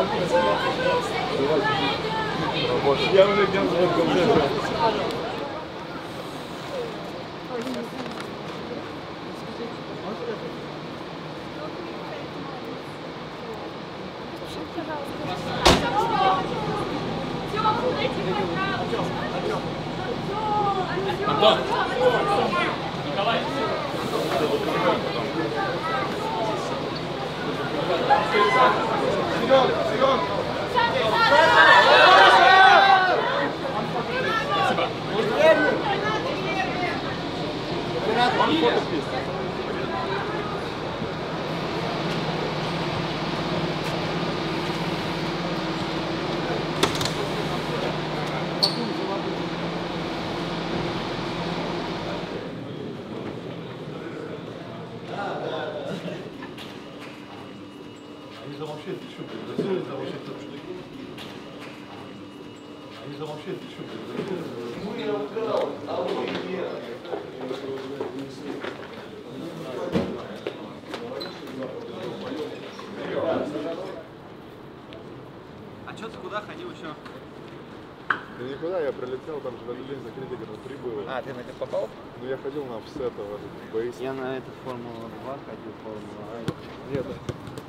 Я уже где-то. Антон! Николай! Серег! Серег! Они за вообще ты что, пригласили за вообще шашлыки? Они за вообще ты что, пригласили? Ну я украл, а вы нет. А что ты куда ходил еще? Да никуда, я прилетел, там же в этот день закрытый Гран-при было. А, ты на это попал? Ну я ходил на офсет, в этот бейс. Я на эту Формулу-2 ходил, Формула-1. Где то?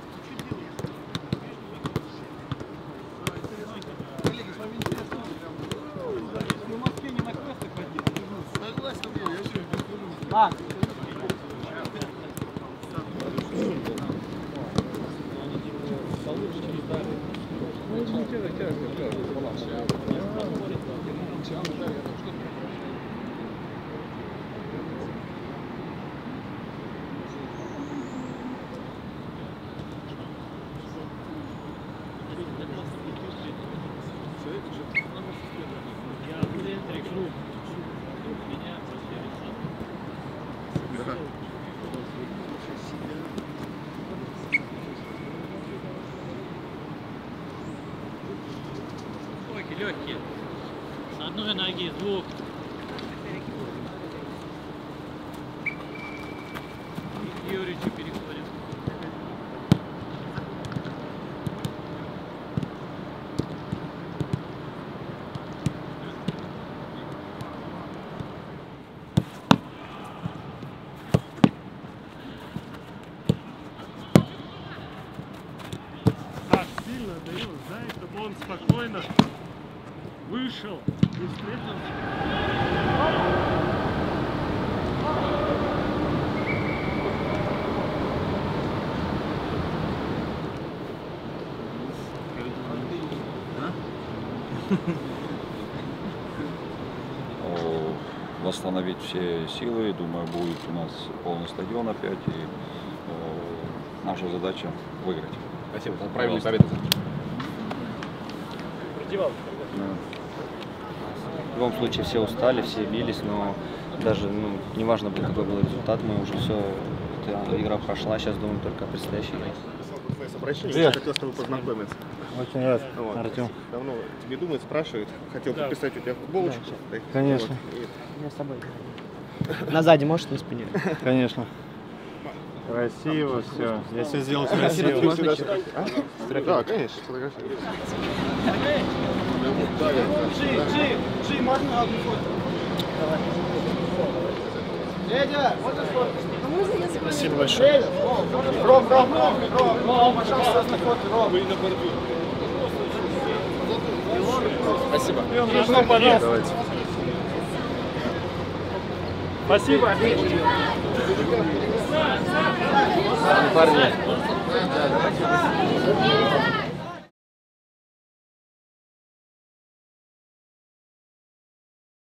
Коллеги, с вами интересно? В Москве не на квесты ходил. Согласен, я все без проблем. А! Легкие. С одной ноги, с двух. И к Юричу переходим. Так сильно даю, знаешь, чтобы он спокойно вышел и встретился. Восстановить все силы, думаю, будет у нас полный стадион опять, и наша задача выиграть. Спасибо, за правильную победу. В любом случае все устали, все бились, но даже неважно, какой был результат, мы уже все, эта игра прошла, сейчас думаем только о предстоящей игре. Я хотел с тобой познакомиться. Очень рад, Вот. Артем. Давно тебе думают, спрашивают. Хотел подписать у тебя футболочку. Конечно. Вот. Я с тобой. На сзади можешь, на спине? Конечно. Красиво все. Я все сделал красиво. Можно Да, конечно, фотографировать. Джи, можно одну фото? Дядя, можно фото? Спасибо большое. Ром, пожалуйста, на фото, Ром. Вы на борду. Спасибо. Давайте. Спасибо. парни.